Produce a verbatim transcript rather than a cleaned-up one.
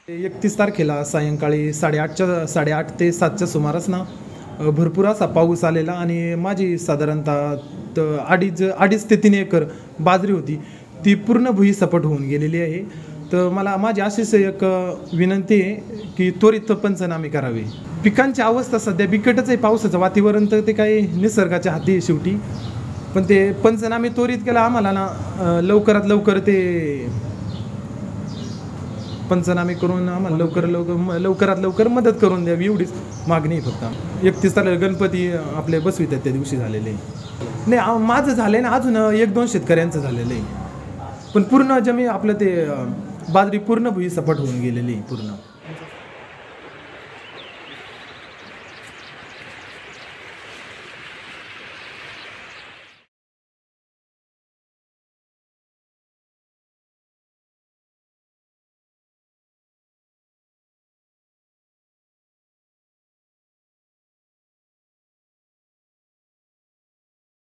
एकतीस तारखेला सायंकाळी साडेआठच्या साडेआठ ते सातच्या सुमारास ना अ, भरपूर असा पाऊस आलेला आणि माझी साधारणतः त अडीच अडीच ते तीन एकर बाजरी होती. ती पूर्ण भुईसपाट होऊन गेलेली आहे. तर मला माझी अशीच एक अ, विनंती आहे की त्वरित पंचनामे करावे. पिकांची अवस्था सध्या बिकटच आहे. पावसाचं वातावरण तर ते काही निसर्गाच्या हाती आहे शेवटी. पण ते पंचनामे त्वरित केला आम्हाला ना अ, लवकरात लवकर ते पंचनामे करून आम्हाला लवकर लवकर लवकरात लवकर मदत करून द्यावी एवढीच मागणी आहे फक्त. एकतीस तारखेला गणपती आपले बसवितात त्या दिवशी झालेले आहे. नाही आ- माझं झालं आहे ना, अजून एक दोन शेतकऱ्यांचं झालेलं आहे. पण पूर्ण जमीन आपलं ते अ, बाजरी पूर्ण भुईसपाट होऊन गेलेली आहे पूर्ण.